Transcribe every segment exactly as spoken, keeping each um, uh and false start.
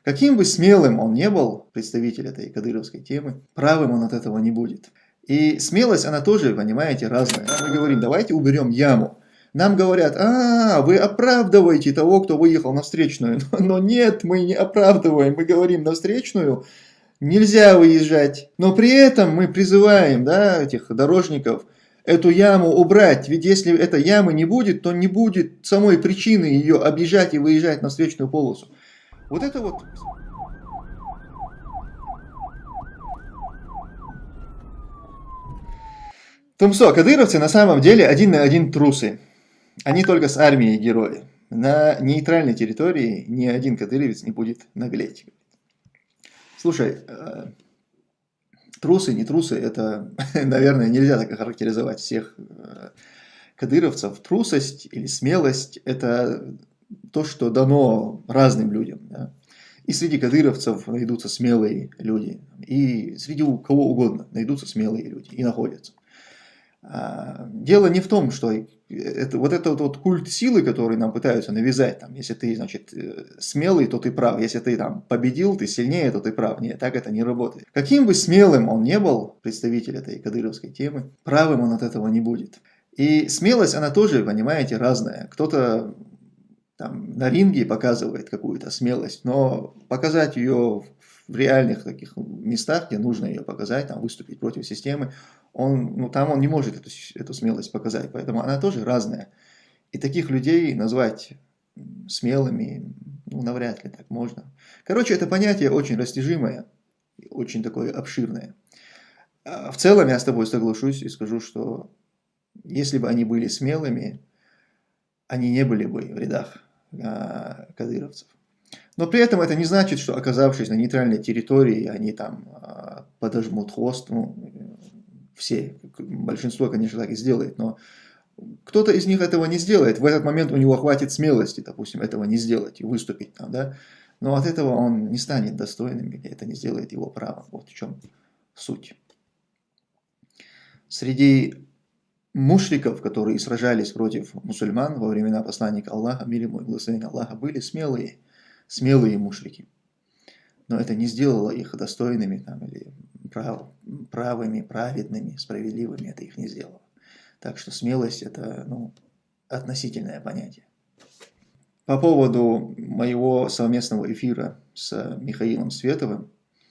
Каким бы смелым он не был, представитель этой кадыровской темы, правым он от этого не будет. И смелость, она тоже, понимаете, разная. Мы говорим, давайте уберем яму. Нам говорят, а, вы оправдываете того, кто выехал на встречную. Но нет, мы не оправдываем, мы говорим, на встречную нельзя выезжать. Но при этом мы призываем, да, этих дорожников эту яму убрать. Ведь если этой ямы не будет, то не будет самой причины ее объезжать и выезжать на встречную полосу. Вот это вот... Тумсо, кадыровцы на самом деле один на один трусы. Они только с армией герои. На нейтральной территории ни один кадыровец не будет наглеть. Слушай, трусы, не трусы, это, наверное, нельзя так охарактеризовать всех кадыровцев. Трусость или смелость – это то, что дано разным людям. Да? И среди кадыровцев найдутся смелые люди, и среди кого угодно найдутся смелые люди, и находятся. Дело не в том, что это, вот этот вот культ силы, который нам пытаются навязать, там, если ты, значит, смелый, то ты прав, если ты там победил, ты сильнее, то ты прав. Нет, так это не работает. Каким бы смелым он не был, представитель этой кадыровской темы, правым он от этого не будет. И смелость, она тоже, понимаете, разная. Кто-то там на ринге показывает какую-то смелость, но показать ее в реальных таких местах, где нужно ее показать, там, выступить против системы, он, ну, там он не может эту, эту смелость показать, поэтому она тоже разная. И таких людей назвать смелыми, ну, навряд ли так можно. Короче, это понятие очень растяжимое, очень такое обширное. В целом я с тобой соглашусь и скажу, что если бы они были смелыми, они не были бы в рядах а, кадыровцев. Но при этом это не значит, что, оказавшись на нейтральной территории, они там а, подожмут хвост. Ну, все, большинство, конечно, так и сделает, но кто-то из них этого не сделает. В этот момент у него хватит смелости, допустим, этого не сделать и выступить там, да. Но от этого он не станет достойным, или это не сделает его правом. Вот в чем суть. Среди мушриков, которые сражались против мусульман во времена посланника Аллаха, мир ему и благословения Аллаха, были смелые, смелые мушрики. Но это не сделало их достойными там, или прав, правыми, праведными, справедливыми. Это их не сделало. Так что смелость – это, ну, относительное понятие. По поводу моего совместного эфира с Михаилом Световым,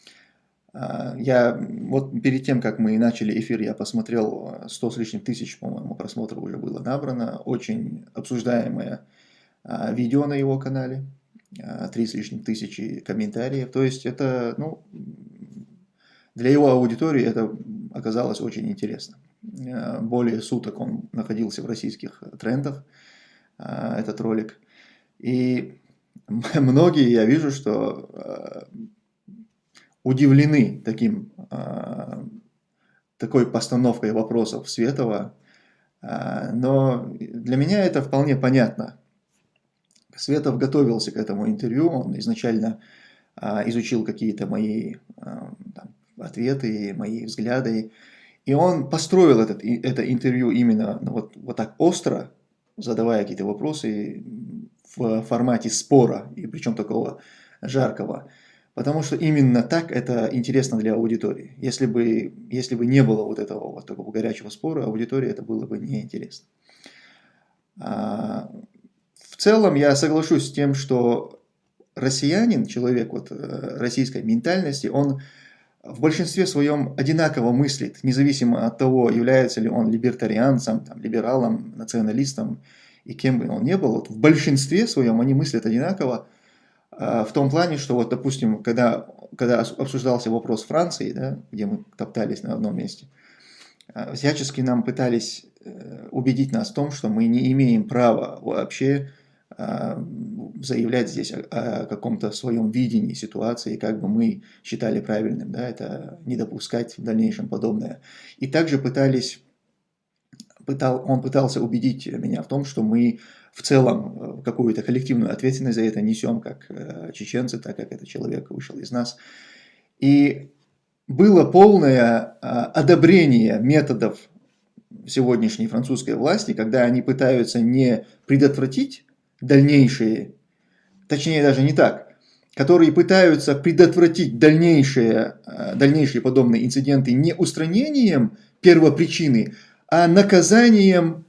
я вот перед тем, как мы начали эфир, я посмотрел сто с лишним тысяч, по-моему, просмотров уже было набрано. Очень обсуждаемое видео на его канале. Три с лишним тысячи комментариев. То есть это, ну, для его аудитории это оказалось очень интересно. Более суток он находился в российских трендах, этот ролик. И многие, я вижу, что удивлены таким, такой постановкой вопросов Светова. Но для меня это вполне понятно. Светов готовился к этому интервью, он изначально а, изучил какие-то мои а, там, ответы, мои взгляды, и он построил этот, это интервью именно вот, вот так остро, задавая какие-то вопросы в формате спора, и причем такого жаркого, потому что именно так это интересно для аудитории. Если бы, если бы не было вот этого вот такого горячего спора, аудитории это было бы неинтересно. А, В целом я соглашусь с тем, что россиянин, человек вот российской ментальности, он в большинстве своем одинаково мыслит, независимо от того, является ли он либертарианцем, там, либералом, националистом и кем бы он ни был. Вот в большинстве своем они мыслят одинаково в том плане, что вот, допустим, когда, когда обсуждался вопрос Франции, да, где мы топтались на одном месте, всячески нам пытались убедить нас в том, что мы не имеем права вообще заявлять здесь о, о каком-то своем видении ситуации, как бы мы считали правильным, да, это не допускать в дальнейшем подобное. И также пытались, пытал, он пытался убедить меня в том, что мы в целом какую-то коллективную ответственность за это несем, как чеченцы, так как этот человек вышел из нас. И было полное одобрение методов сегодняшней французской власти, когда они пытаются не предотвратить дальнейшие, точнее даже не так, которые пытаются предотвратить дальнейшие, дальнейшие подобные инциденты не устранением первопричины, а наказанием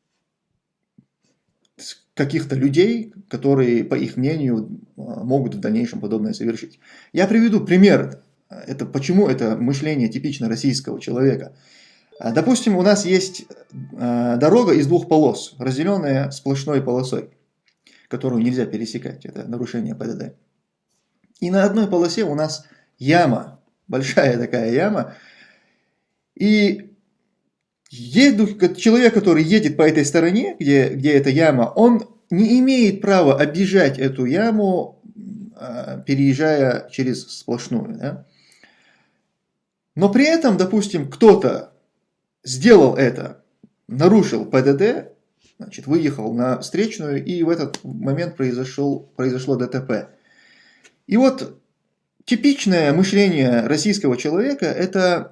каких-то людей, которые, по их мнению, могут в дальнейшем подобное совершить. Я приведу пример. Это, почему это мышление типично российского человека. Допустим, у нас есть дорога из двух полос, разделенная сплошной полосой, которую нельзя пересекать. Это нарушение ПДД. И на одной полосе у нас яма, большая такая яма. И еду, человек, который едет по этой стороне, где, где эта яма, он не имеет права объезжать эту яму, переезжая через сплошную. Да? Но при этом, допустим, кто-то сделал это, нарушил ПДД, значит, выехал на встречную, и в этот момент произошел, произошло ДТП. И вот типичное мышление российского человека – это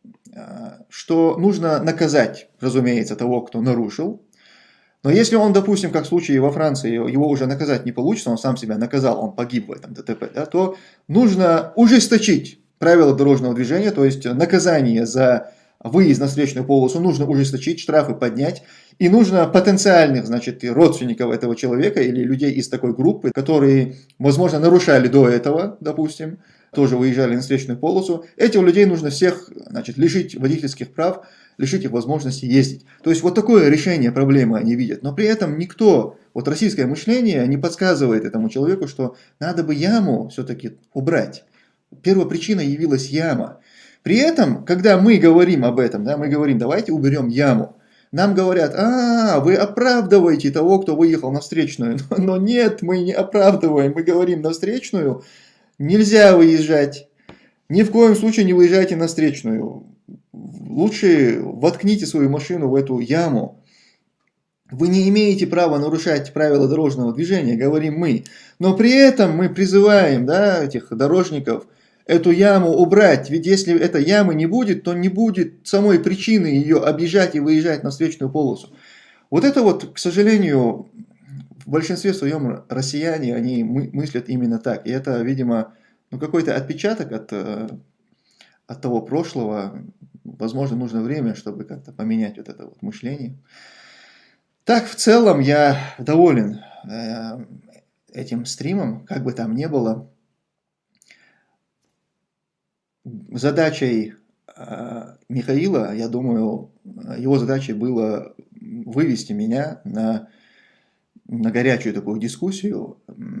что нужно наказать, разумеется, того, кто нарушил. Но если он, допустим, как в случае во Франции, его уже наказать не получится, он сам себя наказал, он погиб в этом ДТП, да, то нужно ужесточить правила дорожного движения, то есть наказание за выезд на встречную полосу нужно ужесточить, штрафы поднять. И нужно потенциальных, значит, родственников этого человека или людей из такой группы, которые, возможно, нарушали до этого, допустим, тоже выезжали на встречную полосу. Этих людей нужно всех, значит, лишить водительских прав, лишить их возможности ездить. То есть вот такое решение проблемы они видят. Но при этом никто, вот российское мышление не подсказывает этому человеку, что надо бы яму все-таки убрать. Первопричиной явилась яма. При этом, когда мы говорим об этом, да, мы говорим, давайте уберем яму. Нам говорят, а, вы оправдываете того, кто выехал на встречную. Но нет, мы не оправдываем. Мы говорим, на встречную нельзя выезжать. Ни в коем случае не выезжайте на встречную. Лучше воткните свою машину в эту яму. Вы не имеете права нарушать правила дорожного движения, говорим мы. Но при этом мы призываем, да, этих дорожников эту яму убрать. Ведь если этой ямы не будет, то не будет самой причины ее объезжать и выезжать на встречную полосу. Вот это вот, к сожалению, в большинстве своем россияне, они мыслят именно так. И это, видимо, ну, какой-то отпечаток от, от того прошлого. Возможно, нужно время, чтобы как-то поменять вот это вот мышление. Так, в целом, я доволен этим стримом, как бы там ни было. Задачей э, Михаила, я думаю, его задачей было вывести меня на, на горячую такую дискуссию,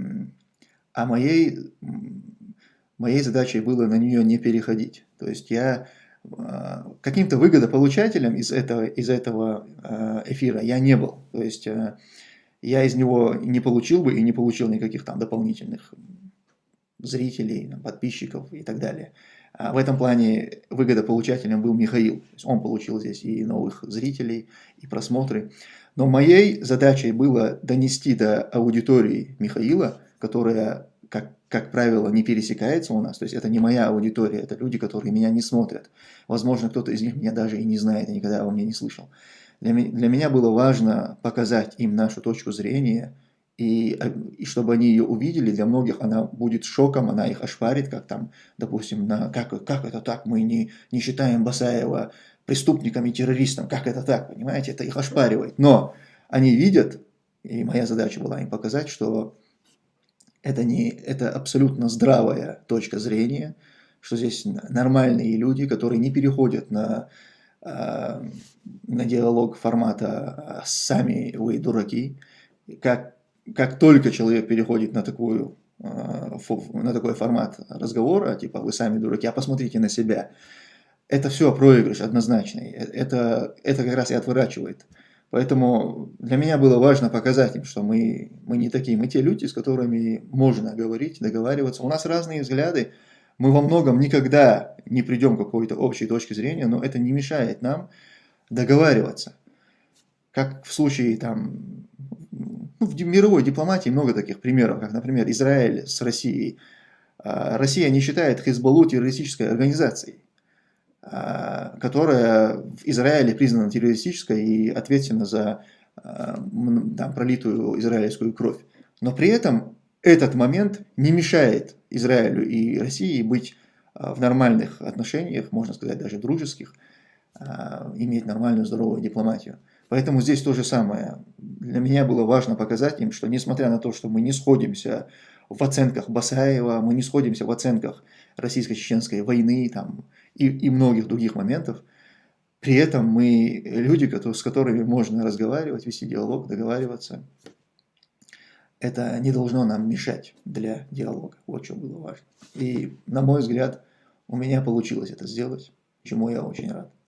а моей, моей задачей было на нее не переходить. То есть я э, каким-то выгодополучателем из этого, из этого э, эфира я не был. То есть э, я из него не получил бы и не получил никаких там дополнительных зрителей, подписчиков и так далее. В этом плане выгодополучателем был Михаил. То есть он получил здесь и новых зрителей, и просмотры. Но моей задачей было донести до аудитории Михаила, которая, как, как правило, не пересекается у нас. То есть это не моя аудитория, это люди, которые меня не смотрят. Возможно, кто-то из них меня даже и не знает, и никогда обо мне не слышал. Для, для меня было важно показать им нашу точку зрения, И, и чтобы они ее увидели. Для многих она будет шоком, она их ошпарит, как там, допустим, на, как, как это так, мы не, не считаем Басаева преступником и террористом, как это так, понимаете, это их ошпаривает. Но они видят, и моя задача была им показать, что это, не, это абсолютно здравая точка зрения, что здесь нормальные люди, которые не переходят на, на диалог формата «сами вы дураки», как Как только человек переходит на, такую, на такой формат разговора, типа «вы сами дураки, а посмотрите на себя», это все проигрыш однозначный. Это, это как раз и отворачивает. Поэтому для меня было важно показать им, что мы, мы не такие. Мы те люди, с которыми можно говорить, договариваться. У нас разные взгляды. Мы во многом никогда не придем к какой-то общей точке зрения, но это не мешает нам договариваться. Как в случае там... Ну, в мировой дипломатии много таких примеров, как, например, Израиль с Россией. Россия не считает Хизбаллу террористической организацией, которая в Израиле признана террористической и ответственна за там, пролитую израильскую кровь. Но при этом этот момент не мешает Израилю и России быть в нормальных отношениях, можно сказать, даже дружеских, иметь нормальную, здоровую дипломатию. Поэтому здесь то же самое. Для меня было важно показать им, что несмотря на то, что мы не сходимся в оценках Басаева, мы не сходимся в оценках российско-чеченской войны там, и, и многих других моментов, при этом мы люди, с которыми можно разговаривать, вести диалог, договариваться. Это не должно нам мешать для диалога. Вот что было важно. И, на мой взгляд, у меня получилось это сделать, чему я очень рад.